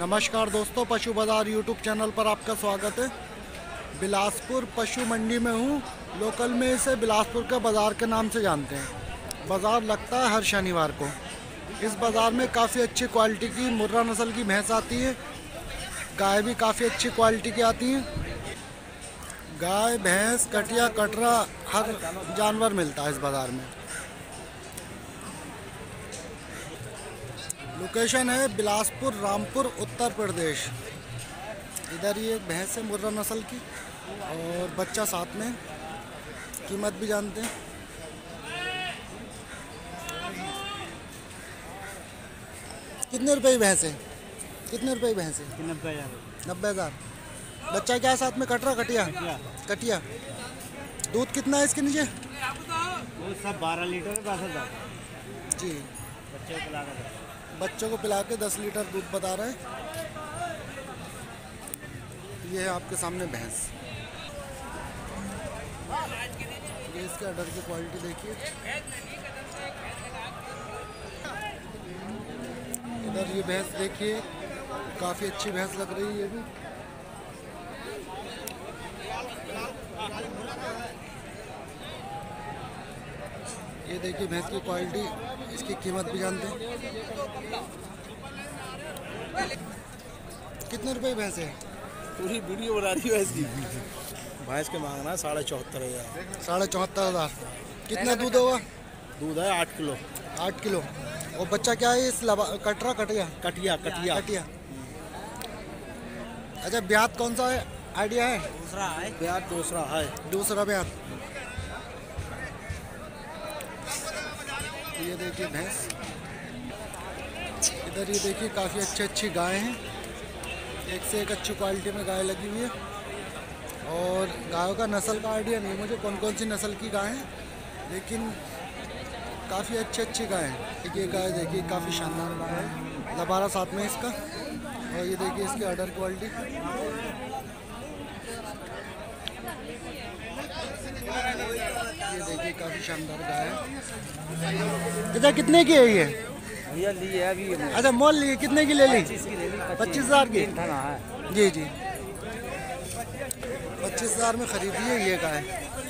नमस्कार दोस्तों, पशु बाज़ार यूट्यूब चैनल पर आपका स्वागत है। बिलासपुर पशु मंडी में हूँ। लोकल में इसे बिलासपुर का बाज़ार के नाम से जानते हैं। बाज़ार लगता है हर शनिवार को। इस बाज़ार में काफ़ी अच्छी क्वालिटी की मुर्रा नस्ल की भैंस आती है। गाय भी काफ़ी अच्छी क्वालिटी की आती हैं। गाय, भैंस, कटिया, कटरा हर जानवर मिलता है इस बाज़ार में। लोकेशन है बिलासपुर, रामपुर, उत्तर प्रदेश। इधर ये एक भैंस है मुर्रा नस्ल की और बच्चा साथ में। कीमत भी जानते हैं। कितने रुपए की भैंस है? कितने रुपए की भैंस है? 90,000। बच्चा क्या है साथ में? कटरा, कटिया? कटिया। दूध कितना है इसके नीचे? सब 12 लीटर 10,000 जी। बच्चों को पिला के 10 लीटर दूध बता रहे हैं। ये है आपके सामने भैंस। ये इसके अडर की क्वालिटी देखिए। इधर ये भैंस देखिए, काफ़ी अच्छी भैंस लग रही है ये भी। ये देखिए भैंस की क्वालिटी, इसकी कीमत भी जानते हैं। कितने रुपए भैंस है? पूरी वीडियो बना रही है इसकी। भैंस के मांगना है 74,500। 74,500। कितना दूध होगा? दूध है 8 किलो। 8 किलो। और बच्चा क्या है इस कटरा, कटिया? कटिया कटिया कटिया। अच्छा, ब्याज कौन सा है? आइडिया है? दूसरा है ब्याज। दूसरा ब्याज। ये देखिए भैंस। इधर ये देखिए काफ़ी अच्छी गाय हैं। एक से एक अच्छी क्वालिटी में गाय लगी हुई है। और गायों का नस्ल का आइडिया नहीं मुझे कौन कौन सी नस्ल की गाय हैं, लेकिन काफ़ी अच्छी गाय हैं। ये गाय देखिए काफ़ी शानदार गाय है। लबारा साथ में इसका। और ये देखिए इसकी अडर क्वालिटी। ये देखिए काफ़ी शानदार गाय है। इधर कितने की है ये? भैया ली है अभी। अच्छा, मोल लिए? कितने की ले ली? 25,000 की। जी जी, 25,000 में खरीदी है ये गाय।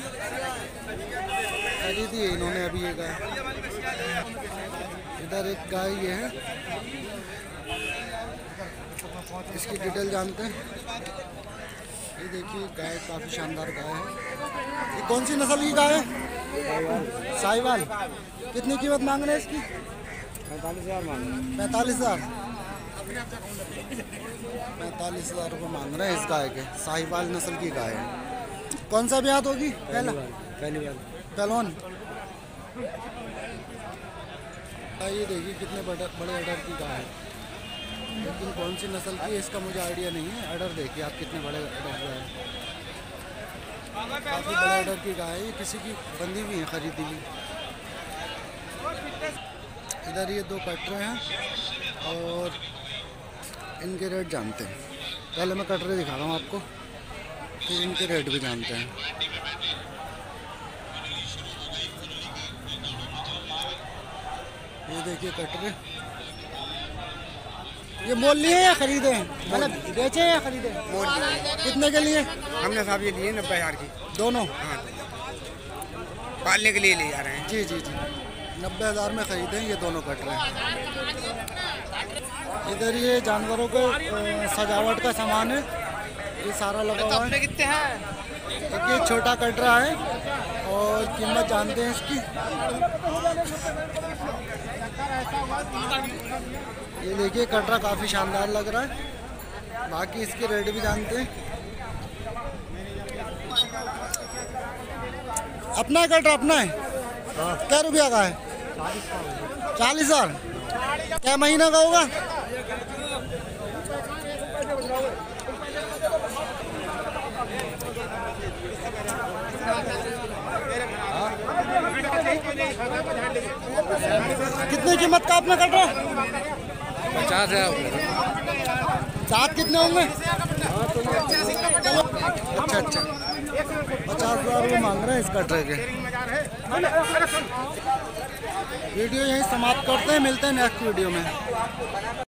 खरीदी है इन्होंने अभी ये गाय। इधर एक गाय ये है, इसकी डिटेल जानते हैं। ये देखिए गाय काफ़ी शानदार गाय है। ये कौन सी नस्ल की गाय है? साहिवाल। कितनी कीमत मांग रहे हैं इसकी? 45,000 मांग रहे हैं। 45,000। 45,000 रुपये मांग रहे हैं इस गाय के। साहिवाल नस्ल की गाय है। कौन सा ब्याज होगी? पहली बार पहलवान। ये देखिए कितने बड़े अडर की गाय है, लेकिन कौन सी नस्ल की है इसका मुझे आइडिया नहीं है। अडर देखिए आप कितने बड़े अडर की है। काफ़ी बड़े अडर की गाय है। किसी की बंदी हुई है, खरीदी हुई। इधर ये 2 कटरे हैं और इनके रेट जानते हैं। पहले मैं कटरे दिखा रहा हूँ आपको, फिर इनके रेट भी जानते हैं। ये देखिए कटरे। ये मोल लिए या खरीदे हैं? मतलब बेचे या खरीदे? मोल कितने के लिए? हमने साहब ये लिए 90,000 की। दोनों? हाँ, पालने के लिए ले जा रहे हैं। जी जी जी, 90,000 में खरीदे हैं ये दोनों कटरे। इधर ये जानवरों को सजावट का सामान है, ये सारा लगा हुआ है। कितने हैं? एक ये छोटा कटरा है और कीमत जानते हैं इसकी। ये देखिए कटरा काफ़ी शानदार लग रहा है। बाकी इसके रेट भी जानते हैं। अपना कटरा अपना है? क्या रुपया का है? 40,000। क्या महीना का होगा? कितने कीमत का आपने कटरा? 50,000। सात कितने होंगे? अच्छा, 50,000 रुपये मांग रहे हैं इस कटरे के। वीडियो यहीं समाप्त करते हैं, मिलते हैं नेक्स्ट वीडियो में।